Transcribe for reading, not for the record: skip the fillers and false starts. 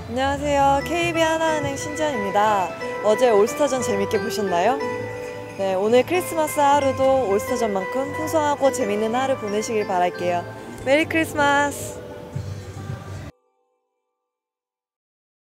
안녕하세요. KB 하나은행 신지연입니다. 어제 올스타전 재밌게 보셨나요? 네, 오늘 크리스마스 하루도 올스타전만큼 풍성하고 재밌는 하루 보내시길 바랄게요. 메리 크리스마스!